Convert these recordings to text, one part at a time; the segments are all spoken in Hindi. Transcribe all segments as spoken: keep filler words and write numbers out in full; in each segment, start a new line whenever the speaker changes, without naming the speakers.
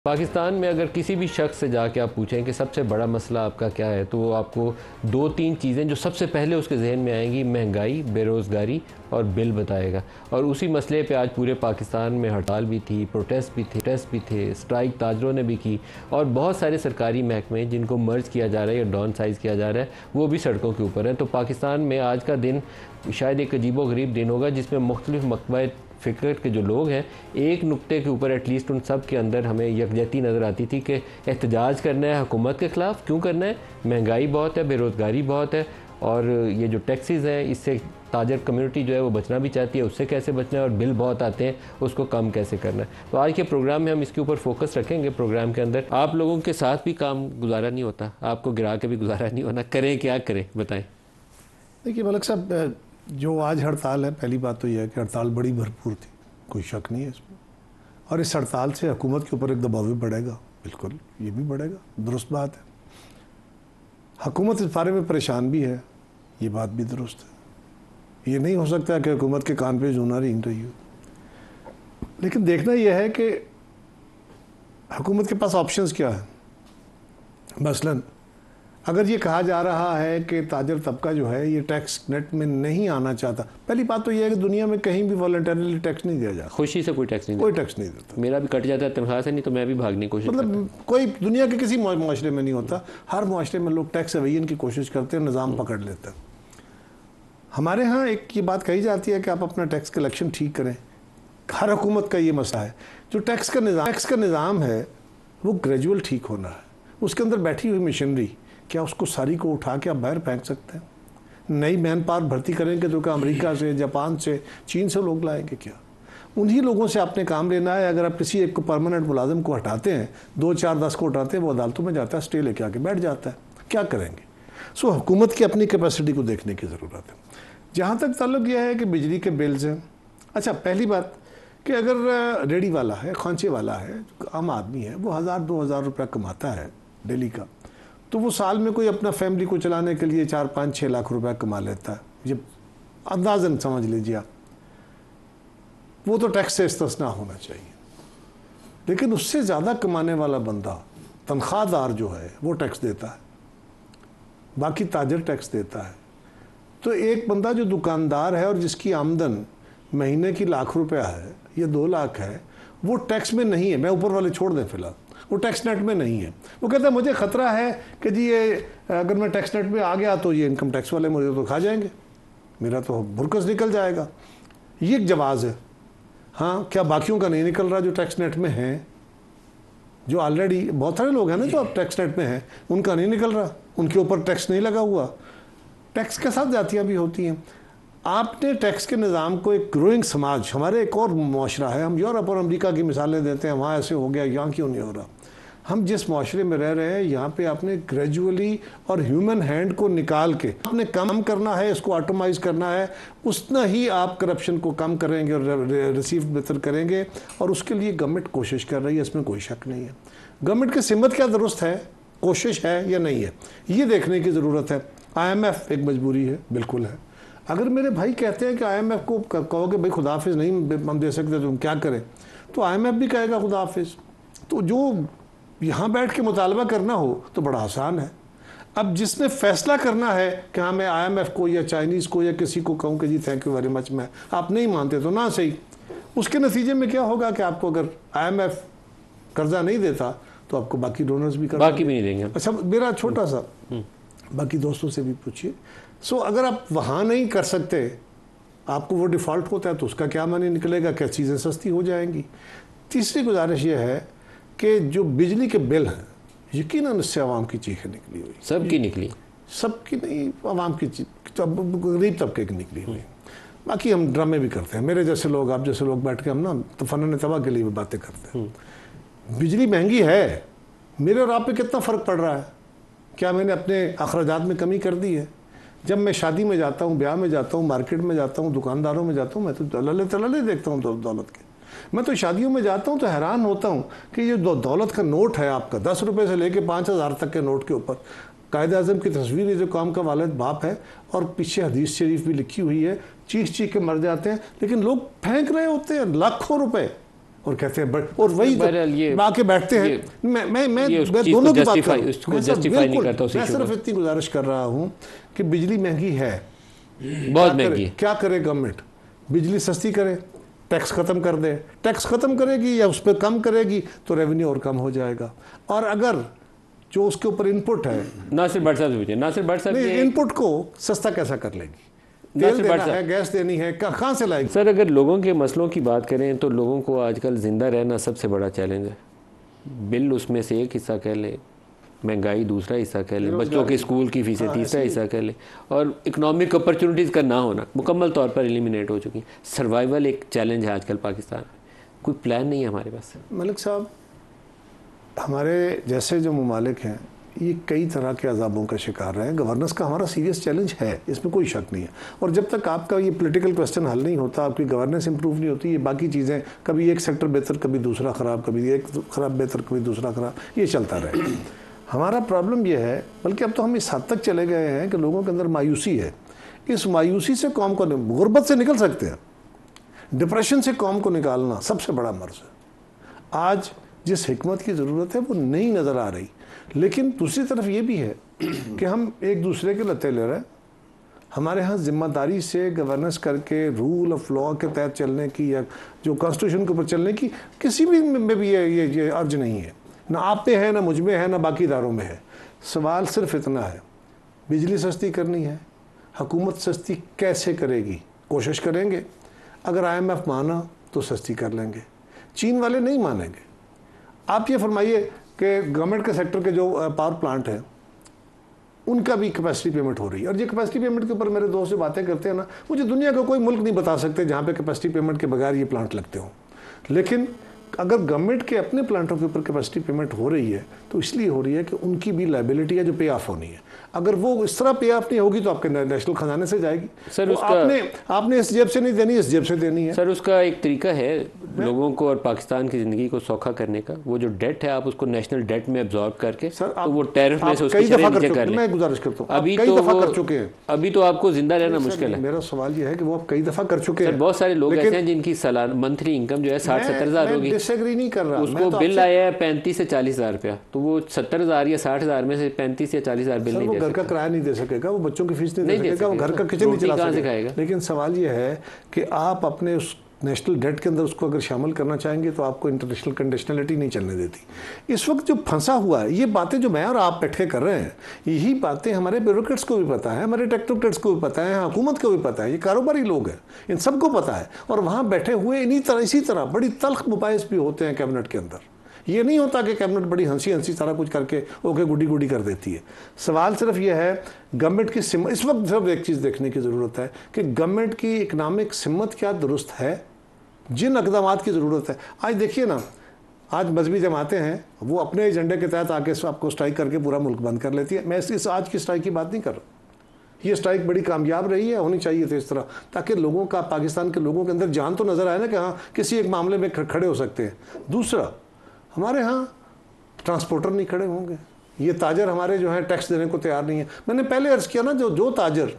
पाकिस्तान में अगर किसी भी शख्स से जाके आप पूछें कि सबसे बड़ा मसला आपका क्या है, तो वो आपको दो तीन चीज़ें जो सबसे पहले उसके जहन में आएंगी, महंगाई, बेरोज़गारी और बिल बताएगा। और उसी मसले पे आज पूरे पाकिस्तान में हड़ताल भी थी, प्रोटेस्ट भी थे टेस्ट भी थे स्ट्राइक ताजरों ने भी की, और बहुत सारे सरकारी महकमे जिनको मर्ज किया जा रहा है या डाउन साइज़ किया जा रहा है वो भी सड़कों के ऊपर हैं। तो पाकिस्तान में आज का दिन शायद एक अजीबो गरीब दिन होगा जिसमें मुख्तलिफ मकबा फ़िक्र के जो लोग हैं, एक नुक्ते के ऊपर एटलीस्ट उन सब के अंदर हमें यकजहती नज़र आती थी कि एहतजाज करना है हुकूमत के ख़िलाफ़। क्यों करना है? महंगाई बहुत है, बेरोज़गारी बहुत है, और ये जो टैक्सेस हैं इससे ताजर कम्युनिटी जो है वो बचना भी चाहती है, उससे कैसे बचना है, और बिल बहुत आते हैं उसको कम कैसे करना है। तो आज के प्रोग्राम में हम इसके ऊपर फोकस रखेंगे। प्रोग्राम के अंदर आप लोगों के साथ भी काम गुजारा नहीं होता, आपको गिरा के भी गुजारा नहीं होना, करें क्या करें बताएँ।
देखिए मलिक साहब, जो आज हड़ताल है, पहली बात तो यह है कि हड़ताल बड़ी भरपूर थी, कोई शक नहीं है इसमें, और इस हड़ताल से हुकूमत के ऊपर एक दबाव भी बढ़ेगा, बिल्कुल ये भी बढ़ेगा, दुरुस्त बात है। हुकूमत इस बारे में परेशान भी है, ये बात भी दुरुस्त है। ये नहीं हो सकता कि हुकूमत के कान पे जूना रेंग रही हो, लेकिन देखना यह है कि हुकूमत के पास ऑप्शंस क्या है। मसलन अगर ये कहा जा रहा है कि ताजर तबका जो है ये टैक्स नेट में नहीं आना चाहता, पहली बात तो ये है कि दुनिया में कहीं भी वॉलंटरीली टैक्स नहीं दिया जाता,
खुशी से कोई टैक्स नहीं
कोई टैक्स नहीं देता।
मेरा भी कट जाता है तनख्वाह से, नहीं तो मैं भी भागने की कोशिश
मतलब कोई दुनिया के किसी मुआशरे में नहीं होता। हर मुआशरे में लोग टैक्स एवेजन की कोशिश करते हैं, निज़ाम पकड़ लेते हैं। हमारे यहाँ एक ये बात कही जाती है कि आप अपना टैक्स कलेक्शन ठीक करें। हर हुकूमत का ये मसला है, जो टैक्स का निज़ाम टैक्स का निज़ाम है वो ग्रेजुअल ठीक होना है। उसके अंदर बैठी हुई मशीनरी, क्या उसको सारी को उठा के आप बाहर फेंक सकते हैं? नई मैन पावर भर्ती करेंगे तो क्या अमेरिका से, जापान से, चीन से लोग लाएंगे क्या? उन्हीं लोगों से आपने काम लेना है। अगर आप किसी एक को परमानेंट मुलाजिम को हटाते हैं, दो चार दस को हटाते हैं, वो अदालतों में जाता है, स्टे लेके आके बैठ जाता है, क्या करेंगे? सो हुकूमत की अपनी कैपेसिटी को देखने की ज़रूरत है। जहाँ तक ताल्लुक यह है कि बिजली के बिल्स हैं, अच्छा पहली बात कि अगर रेडी वाला है, खांचे वाला है, आम आदमी है, वो हज़ार दो हज़ार रुपया कमाता है डेली का, तो वो साल में कोई अपना फैमिली को चलाने के लिए चार पाँच छः लाख रुपया कमा लेता है, ये अंदाज़न समझ लीजिए आप। वो तो टैक्स से इस्तिस्ना होना चाहिए। लेकिन उससे ज़्यादा कमाने वाला बंदा, तनख्वाहदार जो है, वो टैक्स देता है, बाकी ताजर टैक्स देता है। तो एक बंदा जो दुकानदार है और जिसकी आमदन महीने की लाख रुपया है या दो लाख है, वो टैक्स में नहीं है। मैं ऊपर वाले छोड़ दें फिलहाल, वो टैक्स नेट में नहीं है। वो कहता है मुझे ख़तरा है कि जी ये अगर मैं टैक्स नेट में आ गया तो ये इनकम टैक्स वाले मुझे तो खा जाएंगे, मेरा तो बुरकस निकल जाएगा। ये एक जवाज़ है। हाँ, क्या बाकियों का नहीं निकल रहा जो टैक्स नेट में हैं? जो ऑलरेडी बहुत सारे लोग हैं ना जो अब टैक्स नेट में हैं, उनका नहीं निकल रहा, उनके ऊपर टैक्स नहीं लगा हुआ। टैक्स के साथ जातियाँ भी होती हैं। आपने टैक्स के निज़ाम को एक ग्रोइंग समाज, हमारे एक और मुआशरा है, हम यूरोप और अमेरिका की मिसालें देते हैं, वहाँ ऐसे हो गया, यहाँ क्यों नहीं हो रहा? हम जिस मुआशरे में रह रहे हैं यहाँ पे आपने ग्रेजुअली और ह्यूमन हैंड को निकाल के आपने कम करना है, इसको ऑटोमाइज करना है, उतना ही आप करप्शन को कम करेंगे और रिसीव बेहतर करेंगे। और उसके लिए गवर्नमेंट कोशिश कर रही है, इसमें कोई शक नहीं है। गवर्नमेंट की सिमत क्या दुरुस्त है, कोशिश है या नहीं है, ये देखने की ज़रूरत है। आई एम एफ एक मजबूरी है, बिल्कुल है। अगर मेरे भाई कहते हैं कि आई एम एफ को कहोगे भाई खुदा हाफिज़ नहीं हम दे सकते तो हम क्या करें, तो आई एम एफ भी कहेगा खुदा हाफिज़। तो जो यहाँ बैठ के मुतालबा करना हो तो बड़ा आसान है। अब जिसने फैसला करना है कि हाँ मैं आई एम एफ को या चाइनीज़ को या किसी को कहूँ कि जी थैंक यू वेरी मच, मैं आप नहीं मानते तो ना सही, उसके नतीजे में क्या होगा कि आपको अगर आई एम एफ कर्जा नहीं देता तो आपको बाकी डोनर्स भी कर्जा
बाकी भी नहीं देंगे।
अच्छा मेरा छोटा सा, बाकी दोस्तों से भी पूछिए। सो अगर आप वहाँ नहीं कर सकते, आपको वो डिफ़ॉल्ट होता है, तो उसका क्या माने निकलेगा, क्या चीज़ें सस्ती हो जाएंगी। तीसरी गुजारिश ये है कि जो बिजली के बिल हैं, यकीनन इससे आवाम की चीखें निकली हुई,
सबकी निकली,
सबकी नहीं, आवाम की तो गरीब तबके की निकली हुई। बाकी हम ड्रामे भी करते हैं, मेरे जैसे लोग, आप जैसे लोग बैठ के हम ना तो फनन तबाह के लिए भी बातें करते हैं। बिजली महंगी है, मेरे और आप पे कितना फ़र्क पड़ रहा है? क्या मैंने अपने अखराजात में कमी कर दी है? जब मैं शादी में जाता हूँ, ब्याह में जाता हूँ, मार्केट में जाता हूँ, दुकानदारों में जाता हूँ, मैं तो दलाले तलाले देखता हूँ दौलत के। मैं तो शादियों में जाता हूँ तो हैरान होता हूँ कि ये दो दौलत का नोट है आपका, दस रुपये से लेके पाँच हज़ार तक के नोट के ऊपर कायद आज़म की तस्वीर है जो काम का वालिद बाप है, और पीछे हदीस शरीफ भी लिखी हुई है। चीख चीख के मर जाते हैं, लेकिन लोग फेंक रहे होते हैं लाखों रुपए और कहते हैं और वही तो आके बैठते हैं। मैं मैं मैं
दोनों की बात कर रहा हूं।
मैं सिर्फ इतनी गुजारिश कर रहा हूं कि बिजली महंगी है,
बहुत महंगी।
क्या करे गवर्नमेंट? बिजली सस्ती करे, टैक्स खत्म कर दे। टैक्स खत्म करेगी या उस पर कम करेगी तो रेवेन्यू और कम हो जाएगा। और अगर जो उसके ऊपर इनपुट है,
नासिर भट्ट साहब से नासिर भट्ट साहब
इनपुट को सस्ता कैसा कर लेगी? तेल देना है, गैस देनी है, कहाँ से लाएगी?
सर अगर लोगों के मसलों की बात करें तो लोगों को आजकल ज़िंदा रहना सबसे बड़ा चैलेंज है। बिल उसमें से एक हिस्सा कह लें, महंगाई दूसरा हिस्सा कह लें, बच्चों के स्कूल की फीसें तीसरा हिस्सा कह लें, और इकोनॉमिक अपॉर्चुनिटीज़ का ना होना मुकम्मल तौर पर एलिमिनेट हो चुकी। सर्वाइवल एक चैलेंज है आजकल पाकिस्तान में। कोई प्लान नहीं है हमारे पास।
मलिक साहब, हमारे जैसे जो ममालिक हैं ये कई तरह के अजाबों का शिकार रहे हैं। गवर्नेंस का हमारा सीरियस चैलेंज है, इसमें कोई शक नहीं है। और जब तक आपका ये पॉलिटिकल क्वेश्चन हल नहीं होता, आपकी गवर्नेंस इंप्रूव नहीं होती, ये बाकी चीज़ें कभी एक सेक्टर बेहतर कभी दूसरा ख़राब, कभी एक ख़राब बेहतर कभी दूसरा ख़राब, ये चलता रहे। हमारा प्रॉब्लम ये है, बल्कि अब तो हम इस हद तक चले गए हैं कि लोगों के अंदर मायूसी है। इस मायूसी से कौम को, गुर्बत से निकल सकते हैं, डिप्रेशन से कौम को निकालना सबसे बड़ा मर्ज है। आज जिस हिकमत की ज़रूरत है वो नहीं नज़र आ रही। लेकिन दूसरी तरफ ये भी है कि हम एक दूसरे के लत्ते ले रहे हैं। हमारे यहाँ जिम्मेदारी से गवर्नेंस करके रूल ऑफ लॉ के तहत चलने की या जो कॉन्स्टिट्यूशन के ऊपर चलने की किसी भी में भी ये ये, ये अर्ज नहीं है। ना आप पे है, ना मुझ में है, ना बाकी इदारों में है। सवाल सिर्फ इतना है, बिजली सस्ती करनी है, हुकूमत सस्ती कैसे करेगी? कोशिश करेंगे, अगर आई एम एफ माना तो सस्ती कर लेंगे, चीन वाले नहीं मानेंगे। आप ये फरमाइए कि गवर्नमेंट के सेक्टर के जो पावर प्लांट हैं उनका भी कैपेसिटी पेमेंट हो रही है। और ये कैपेसिटी पेमेंट के ऊपर मेरे दोस्त जो बातें करते हैं ना, मुझे दुनिया का कोई मुल्क नहीं बता सकते जहाँ पे कैपेसिटी पेमेंट के बगैर ये प्लांट लगते हों। लेकिन अगर गवर्नमेंट के अपने प्लांटों के ऊपर कैपेसिटी पेमेंट हो रही है तो इसलिए हो रही है कि उनकी भी लायबिलिटी है जो पे ऑफ होनी है। अगर वो इस तरह पे ऑफ नहीं होगी तो आपके नेशनल खजाने से जाएगी।
सर
तो
उसका
आपने आपने इस जेब से नहीं देनी, इस जेब से देनी है।
सर उसका एक तरीका है लोगों को और पाकिस्तान की ज़िंदगी को सौखा करने का। वो जो डेट है आप उसको नेशनल डेट में एब्जॉर्ब करके सर तो वो टैरिफ में से उसकी शरह नीचे कर लें।
मैं गुजारिश करता हूँ,
अभी
कई
तो
दफ़ा कर चुके हैं।
अभी तो आपको जिंदा रहना मुश्किल है।
मेरा सवाल ये है कि वो आप कई दफ़ा कर चुके हैं।
बहुत सारे लोग ऐसे हैं जिनकी सालाना मंथली इनकम जो है साठ सत्तर हज़ार होगी।
डिसएग्री नहीं कर रहा,
उसको बिल आया है पैंतीस से चालीस हज़ार रुपया, तो वो सत्तर हज़ार या साठ हज़ार में से पैंतीस या चालीस हज़ार बिल नहीं दे सकता।
घर का किराया नहीं दे सकेगा, वो बच्चों की फीस नहीं दे सकेगा, वो घर का किचन नहीं चला सकेगा। लेकिन सवाल ये है कि आप अपने उस नेशनल डेट के अंदर उसको अगर शामिल करना चाहेंगे तो आपको इंटरनेशनल कंडीशनलिटी नहीं चलने देती। इस वक्त जो फंसा हुआ है, ये बातें जो मैं और आप बैठ के कर रहे हैं, यही बातें हमारे ब्यूरोक्रेट्स को भी पता है, हमारे टेक्नोक्रेट्स को भी पता है, हुकूमत को भी पता है, ये कारोबारी लोग हैं, इन सबको पता है। और वहाँ बैठे हुए इन्हीं तरह इसी तरह बड़ी तल्ख मुबाहिस भी होते हैं कैबिनेट के अंदर। ये नहीं होता कि कैबिनेट बड़ी हंसी हंसी सारा कुछ करके ओके गुडी गुडी कर देती है। सवाल सिर्फ ये है गवर्नमेंट की सिम इस वक्त सिर्फ एक चीज़ देखने की ज़रूरत है कि गवर्नमेंट की इकनॉमिक सिमत क्या दुरुस्त है, जिन इक़दाम की ज़रूरत है। आज देखिए ना, आज मजहबी जमातें हैं वो अपने एजेंडे के तहत आके आपको स्ट्राइक करके पूरा मुल्क बंद कर लेती है। मैं इस आज की स्ट्राइक की बात नहीं कर रहा, ये स्ट्राइक बड़ी कामयाब रही है, होनी चाहिए थी इस तरह, ताकि लोगों का, पाकिस्तान के लोगों के अंदर जान तो नज़र आए ना कि हाँ किसी एक मामले में खड़े हो सकते हैं। दूसरा, हमारे यहाँ ट्रांसपोर्टर नहीं खड़े होंगे, ये ताजर हमारे जो है टैक्स देने को तैयार नहीं है। मैंने पहले अर्ज़ किया ना, जो जो ताजर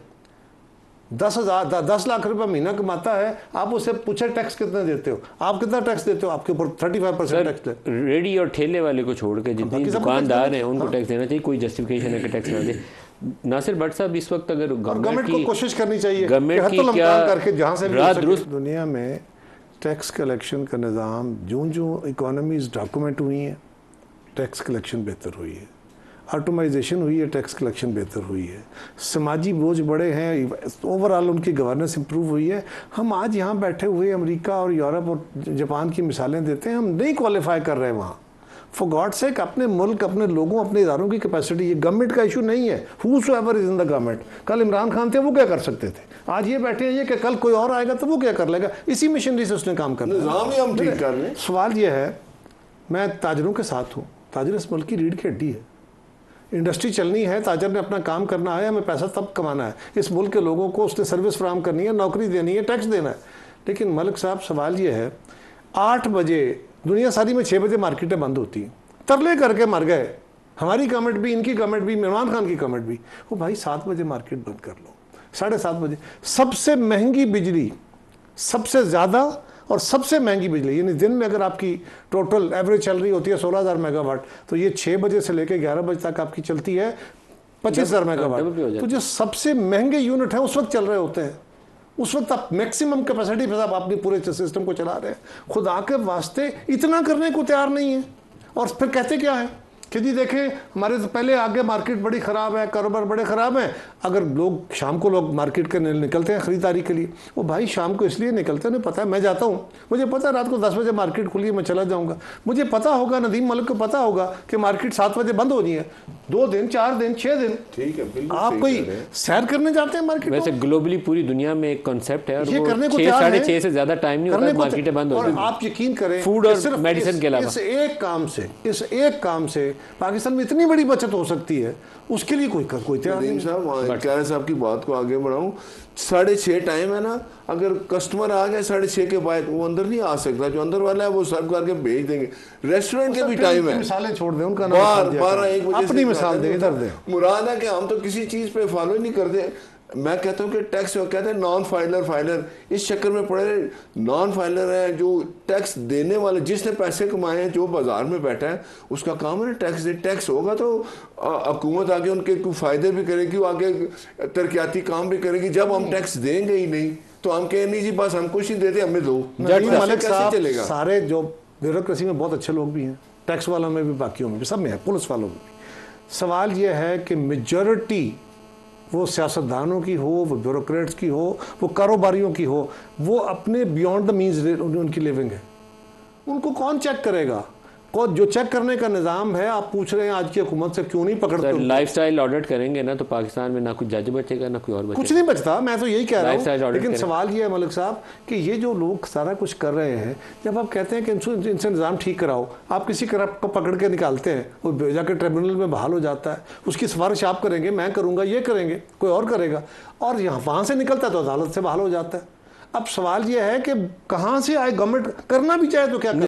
दस हज़ार दस लाख रुपए महीना कमाता है, आप उससे पूछे टैक्स कितना देते हो, आप कितना टैक्स देते हो, आपके ऊपर थर्टी फाइव परसेंट टैक्स दे।
रेडी और ठेले वाले को छोड़ के जितने दुकानदार हैं उनको टैक्स देना चाहिए, कोई जस्टिफिकेशन है कि टैक्स ना दे। नासिर भट्ट साहब, इस वक्त अगर
गवर्नमेंट को कोशिश करनी चाहिए
गवर्नमेंट की क्या करके जहाँ से
भी दुनिया में टैक्स कलेक्शन का निज़ाम, जो जो इकोनॉमीज़ डॉक्यूमेंट हुई हैं टैक्स कलेक्शन बेहतर हुई है, ऑटोमाइजेशन हुई है, टैक्स कलेक्शन बेहतर हुई है, समाजी बोझ बड़े हैं, ओवरऑल उनकी गवर्नेंस इंप्रूव हुई है। हम आज यहाँ बैठे हुए अमेरिका और यूरोप और जापान की मिसालें देते हैं, हम नहीं क्वालिफाई कर रहे हैं वहाँ। फॉर गॉड सेक, अपने मुल्क, अपने लोगों, अपने इदारों की कैपेसिटी, ये गवर्नमेंट का इशू नहीं है। Whosoever is in the government. कल इमरान खान थे, वो क्या कर सकते थे, आज ये बैठे हैं ये कि कल कोई और आएगा तो वो क्या कर लेगा, इसी मिशनरी से उसने काम करना है। हम ठीक कर रहे हैं। सवाल ये है, मैं ताजरों के साथ हूँ, ताजर इस मुल्क की रीढ़ की हड्डी है, इंडस्ट्री चलनी है, ताजर ने अपना काम करना है, हमें पैसा तब कमाना है, इस मुल्क के लोगों को उसने सर्विस फराहम करनी है, नौकरी देनी है, टैक्स देना है। लेकिन मलिक साहब, सवाल ये है, आठ बजे दुनिया सारी में छः बजे मार्केटें बंद होती हैं, तरले करके मर गए, हमारी गवर्नमेंट भी, इनकी गवर्नमेंट भी, इमरान खान की गवर्नमेंट भी, वो भाई सात बजे मार्केट बंद कर लो, साढ़े सात बजे। सबसे महंगी बिजली, सबसे ज़्यादा और सबसे महंगी बिजली, यानी दिन में अगर आपकी टोटल एवरेज चल रही होती है सोलह हज़ार मेगावाट, तो ये छः बजे से लेकर ग्यारह बजे तक आपकी चलती है पच्चीस हज़ार मेगावाट। तो जो सबसे महंगे यूनिट हैं उस वक्त चल रहे होते हैं, उस वक्त आप मैक्सिमम कैपेसिटी पे आप अपने पूरे सिस्टम को चला रहे हैं। खुदा के वास्ते इतना करने को तैयार नहीं है, और फिर कहते क्या है कि जी देखें हमारे तो पहले आगे मार्केट बड़ी ख़राब है, कारोबार बड़े ख़राब हैं। अगर लोग शाम को लोग मार्केट के निकलते हैं ख़रीदारी के लिए, वो भाई शाम को इसलिए निकलते हैं, उन्हें पता है मैं जाता हूँ, मुझे पता है रात को दस बजे मार्केट खुली है, मैं चला जाऊँगा। मुझे पता होगा, नदीम मलिक को पता होगा कि मार्केट सात बजे बंद हो रही है, दो दिन चार दिन छः दिन।
ठीक है, बिल्कुल
आप कोई सैर करने जाते हैं मार्केट?
वैसे ग्लोबली पूरी दुनिया में एक कॉन्सेप्ट है, और
ये
वो
करने को
छः
तैयार
साढ़े
है,
छः से ज़्यादा टाइम नहीं होता, मार्केटें बंद हो
और
जाती हैं।
आप यकीन करें
फूड और
सिर्फ
मेडिसिन के अलावा
इस एक काम से इस एक काम से पाकिस्तान में इतनी बड़ी बचत हो सकती है, उसके लिए कोई कोई तैयार नहीं।
साहब कह रहे साहब की बात को आगे बढ़ाऊं, साढ़े छः टाइम है ना, अगर कस्टमर आ गए साढ़े छः के बाद वो अंदर नहीं आ सकता, जो अंदर वाला है वो सर्व करके भेज देंगे। रेस्टोरेंट के भी टाइम है,
मिसालें छोड़ दें, उनका
बार बारह एक बजे
अपनी मिसाल दें, इधर दें।
मुराद है कि हम तो किसी चीज़ पे फॉलो ही नहीं करते। मैं कहता हूँ कि टैक्स कहते हैं नॉन फाइलर फाइलर, इस चक्कर में पड़े। नॉन फाइलर है जो टैक्स देने वाले, जिसने पैसे कमाए हैं, जो बाजार में बैठा है, उसका काम है ना टैक्स दे। टैक्स होगा तो हुकूमत आगे उनके कुछ फ़ायदे भी करेगी, वो आगे तरक्याती काम भी करेगी। जब हम टैक्स देंगे ही नहीं तो हम कहें नहीं जी बस हम कुछ नहीं देते, हमें दो।
मलिक साहब चलेगा। सारे जो ब्यूरोक्रेसी में बहुत अच्छे लोग भी हैं, टैक्स वालों में भी, बाकियों में भी, सब में है, पुलिस वालों में भी। सवाल ये है कि मेजॉरिटी वो सियासतदानों की हो, वो ब्यूरोक्रेट्स की हो, वो कारोबारियों की हो, वो अपने बियॉन्ड द मीन्स उनकी लिविंग है। उनको कौन चेक करेगा? कौन जो चेक करने का निज़ाम है, आप पूछ रहे हैं आज की हुकूमत से क्यों नहीं पकड़ते?
लाइफस्टाइल ऑडिट करेंगे ना तो पाकिस्तान में ना कुछ जज बचेगा ना कोई और बचेगा,
कुछ नहीं बचता। मैं तो यही कह रहा हूँ। लेकिन सवाल ये है मलिक साहब कि ये जो लोग सारा कुछ कर रहे हैं, जब आप कहते हैं कि इनसे इनसे निज़ाम ठीक कराओ, आप किसी करप्ट को पकड़ के निकालते हैं, वो जाकर ट्रिब्यूनल में बहाल हो जाता है, उसकी सिफारिश आप करेंगे, मैं करूँगा, ये करेंगे, कोई और करेगा, और यहाँ वहाँ से निकलता है तो अदालत से बहाल हो जाता है। अब सवाल ये है कि कहाँ से आए, गवर्नमेंट करना भी चाहे तो क्या